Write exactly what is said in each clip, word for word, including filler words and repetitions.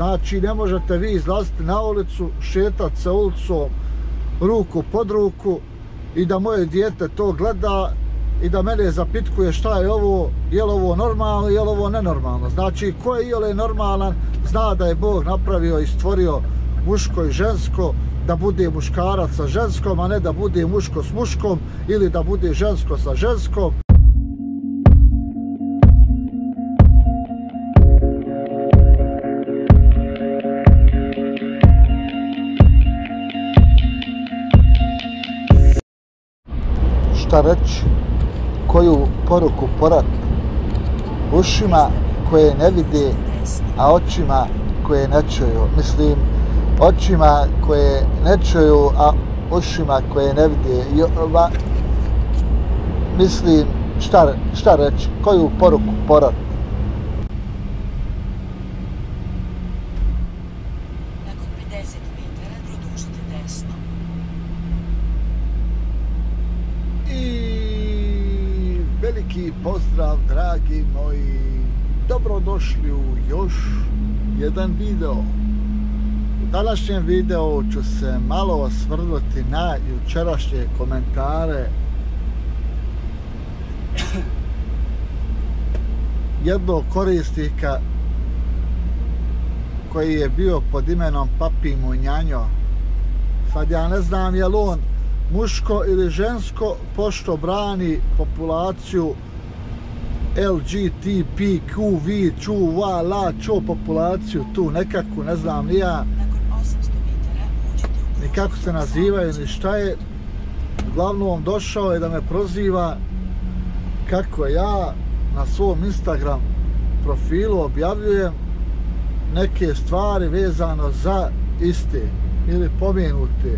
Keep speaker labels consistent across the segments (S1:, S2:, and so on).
S1: Znači ne možete vi izlaziti na ulicu, šetati se ulicom ruku pod ruku i da moje dijete to gleda i da mene zapitkuje šta je ovo, je li ovo normalno, je li ovo nenormalno. Znači ko je iole normalan zna da je Bog napravio i stvorio muško i žensko, da bude muškarac sa ženskom, a ne da bude muško s muškom ili da bude žensko sa ženskom. Šta reći, koju poruku porat ušima koje ne vide, a očima koje ne čuju. Mislim, očima koje ne čuju, a ušima koje ne vide. Jo, va, mislim, šta, šta reći, koju poruku porat.
S2: Nakon pedeset metara produžite desno.
S1: I veliki pozdrav, dragi moji. Dobrodošli u još jedan video. U današnjem videu ću se malo osvrnuti na jučerašnje komentare jednog korisnika koji je bio pod imenom Papi Munjanjo. Sad ja ne znam je li on muško ili žensko, pošto brani populaciju L G T P Q V ču va la čo populaciju tu nekakvu, ne znam ni ja ni kako se nazivaju ni šta je. Uglavnom došao je da me proziva kako ja na svom Instagram profilu objavljujem neke stvari vezano za iste ili pomenute.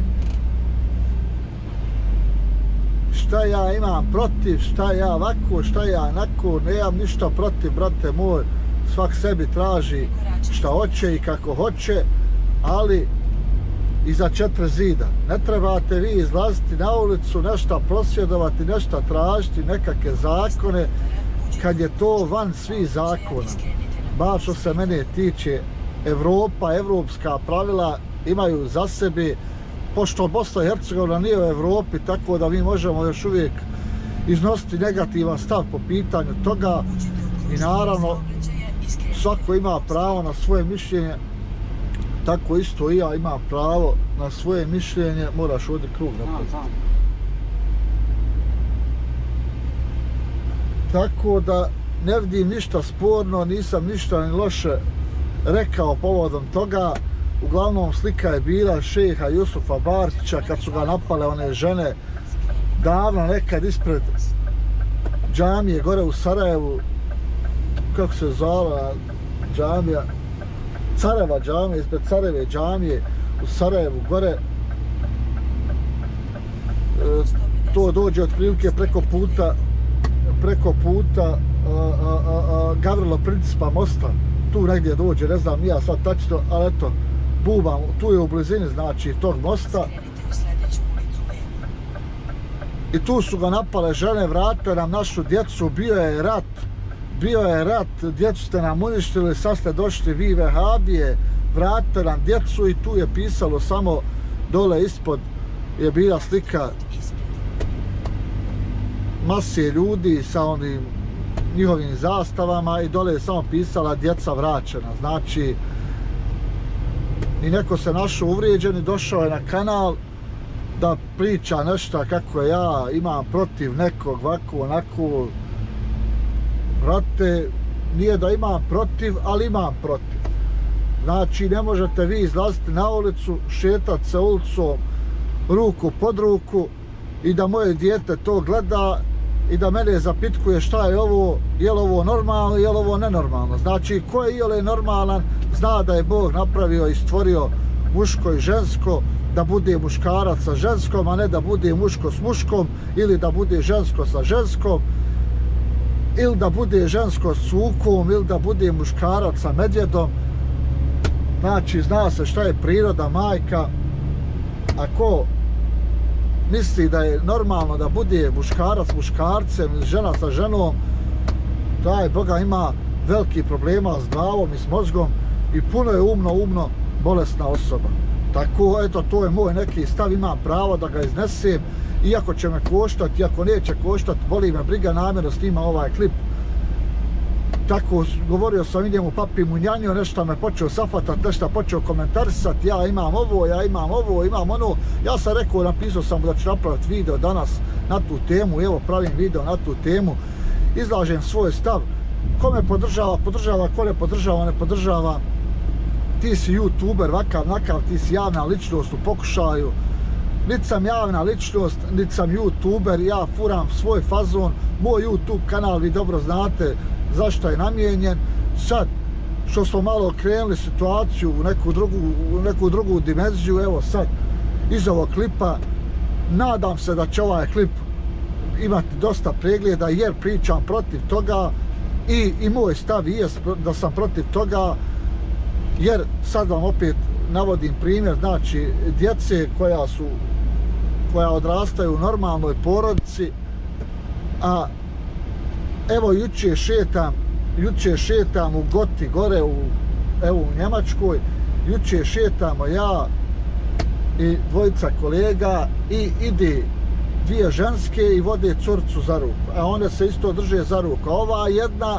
S1: Šta ja imam protiv, šta ja ovako, šta ja onako, nemam ništa protiv, brate moj, svak sebi traži šta hoće i kako hoće, ali iza četiri zida. Ne trebate vi izlaziti na ulicu, nešto prosvjedovati, nešto tražiti, nekakve zakone, kad je to van svih zakona. Bar što se mene tiče, Evropa, evropska pravila imaju za sebe, pošto Bosna i Hercegovina nije u Evropi, tako da mi možemo još uvijek iznositi negativan stav po pitanju toga i naravno svako ima pravo na svoje mišljenje, tako isto i ja imam pravo na svoje mišljenje. Moraš ovdje krug napraviti. Tako da ne vidim ništa sporno, nisam ništa ni loše rekao povodom toga. Uglavnom slika je bila šeha Jusufa Bartića kad su ga napale one žene davno nekad ispred džamije gore u Sarajevu, kako se zvala džamija, Careva džamija, ispred Careve džamije u Sarajevu gore. E, to dođe otprilike preko puta preko puta a, a, a, a, Gavrilo Principa mosta, tu negdje dođe, ne znam ja sad tačno, ali eto, bubam, tu je u blizini znači tog mosta. I tu su ga napale žene, vratile nam našu djecu, bio je rat, bio je rat, djecu ste nam uništili, sad ste došli vi vehabije, vratite nam djecu. I tu je pisalo samo dole ispod je bila slika mase ljudi sa onim njihovim zastavama i dole je samo pisala djeca vraćena. Znači i neko se našao uvrijeđen i došao je na kanal da priča nešto kako ja imam protiv nekog, ovako, onako. Brate, nije da imam protiv, ali imam protiv. Znači ne možete vi izlaziti na ulicu, šetati se ulicom ruku pod ruku i da moje dijete to gleda i da mene zapitkuje šta je ovo, je li ovo normalno, je li ovo nenormalno. Znači ko je iole normalan zna da je Bog napravio i stvorio muško i žensko, da bude muškarac sa ženskom, a ne da bude muško s muškom ili da bude žensko sa ženskom ili da bude žensko s sukom ili da bude muškarac sa medvjedom. Znači zna se šta je priroda majka. Ako misli da je normalno da bude muškarac s muškarcem ili žena sa ženom, taj Boga ima veliki problema s glavom i s mozgom i puno je umno, umno bolesna osoba. Tako, eto, to je moj neki stav, imam pravo da ga iznesem, iako će me koštati, iako neće koštati, boli me briga, namjerno snima ovaj klip. Tako, govorio sam, idem u papi munjanju, nešto me počeo safatat, nešto počeo komentarisati, ja imam ovo, ja imam ovo, imam ono. Ja sam rekao, napisao sam da ću napraviti video danas na tu temu, evo pravim video na tu temu, izlažem svoj stav. Ko me podržava, podržava, ko ne podržava, ne podržava. Ti si youtuber, vakav, nakav, ti si javna ličnost u pokušaju. Niti sam javna ličnost, niti sam youtuber, ja furam svoj fazon, moj YouTube kanal, vi dobro znate zašto je namijenjen. Sad, što smo malo krenuli situaciju u neku drugu, u neku drugu dimenziju, evo sad, iz ovog klipa, nadam se da će ovaj klip imati dosta pregleda, jer pričam protiv toga i, i moj stav je da sam protiv toga, jer sad vam opet navodim primjer, znači, djece koja su, koja odrastaju u normalnoj porodici, a evo juče šetam, juče šetam u Goti, gore u, evo u Njemačkoj, juče šetamo ja i dvojica kolega i ide dvije ženske i vode curcu za ruku, a one se isto drže za ruku. Ova jedna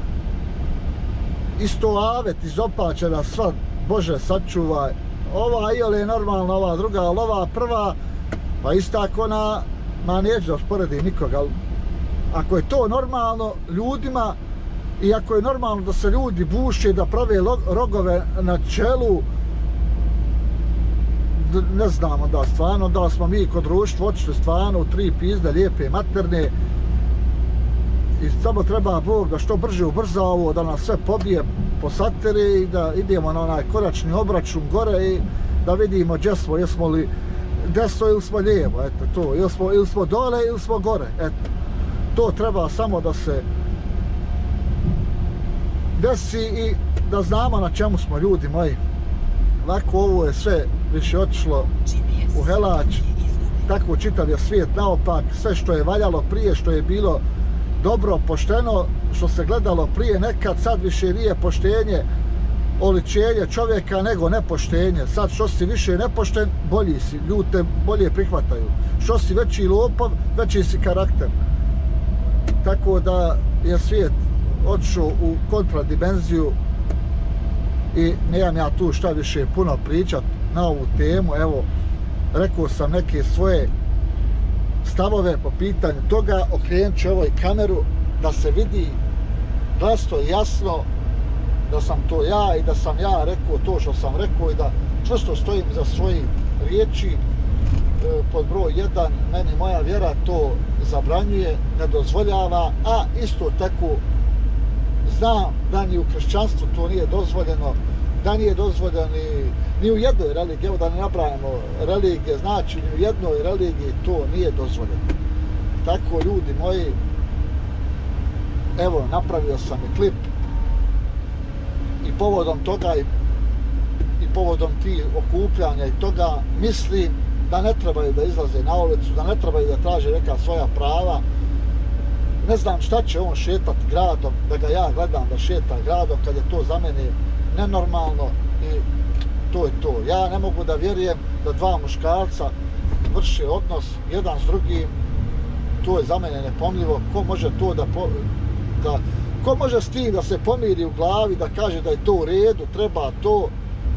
S1: isto avet izopačena sva, Bože sačuvaj, ova iole je normalna, ova druga, ali ova prva, pa isto ako na, ma neću da usporedi nikoga, ali ako je to normalno ljudima i ako je normalno da se ljudi buše, da prave rogove na čelu, ne znamo da stvarno, da smo mi kod društva otišli stvarno u tri pizde lijepe materne i samo treba Bog da što brže ubrza ovo, da nas sve pobije po sateri i da idemo na onaj koračni obračun gore i da vidimo gdje smo, jesmo li desno ili smo lijevo, eto to, ili smo, ili smo dole ili smo gore, eto. To treba samo da se desi i da znamo na čemu smo, ljudi moji. Lako ovo je sve više otišlo u helač, tako čitav je svijet naopak, sve što je valjalo prije, što je bilo dobro, pošteno, što se gledalo prije nekad, sad više nije poštenje, oličenje čovjeka nego nepoštenje. Sad što si više nepošten, bolji si, ljudi te bolje prihvataju. Što si veći lopov, veći si karakter. Tako da je svijet otišao u kontradimenziju i nemam ja tu šta više puno pričat na ovu temu. Evo, rekao sam neke svoje stavove po pitanju toga, okrenut ću ovoj kameru da se vidi glasno i jasno da sam to ja i da sam ja rekao to što sam rekao i da čvrsto stojim za svojih riječi. E, pod broj jedan, meni moja vjera to zabranjuje, ne dozvoljava, a isto tako znam da ni u kršćanstvu to nije dozvoljeno, da nije dozvoljeno ni, ni u jednoj religiji, evo da ne napravimo religije, znači ni u jednoj religiji to nije dozvoljeno. Tako, ljudi moji, evo, napravio sam i klip i povodom toga i, i povodom tih okupljanja i toga mislim da ne trebaju da izlaze na ulicu, da ne trebaju da traže neka svoja prava. Ne znam šta će on šetat gradom, da ga ja gledam da šeta gradom kad je to za mene nenormalno i to je to. Ja ne mogu da vjerujem da dva muškarca vrše odnos jedan s drugim, to je za mene nepomljivo. Ko može to da, po, da ko može s tim da se pomiri u glavi, da kaže da je to u redu, treba to,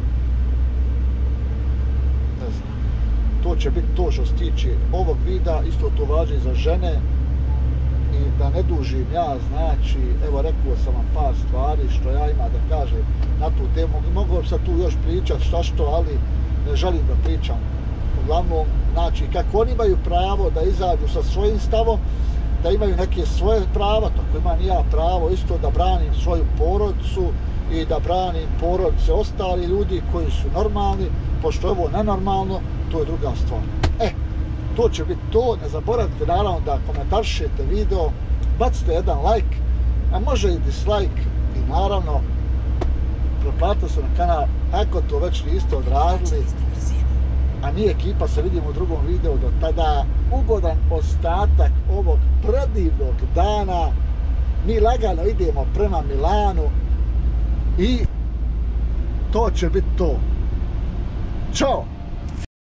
S1: ne znam. To će biti to što se tiče ovog videa, isto to važi za žene. I da ne dužim ja, znači, evo rekao sam vam par stvari što ja ima da kažem na tu temu. Mogu sad tu još pričat šta što, ali ne želim da pričam. Uglavnom, znači, kako oni imaju pravo da izađu sa svojim stavom, da imaju neke svoje prava, tako imam i ja pravo isto da branim svoju porodicu i da branim porodice ostali ljudi koji su normalni, pošto je ovo nenormalno, to je druga stvar. E, to će biti to, ne zaboravite naravno da komentarišete video, bacite jedan like, a može i dislike i naravno pretplatite se na kanal ako to već niste odradili, a nije ekipa, se vidimo u drugom videu. Do tada ugodan ostatak ovog predivnog dana, mi lagano idemo prema Milanu i to će biti to. Ćao!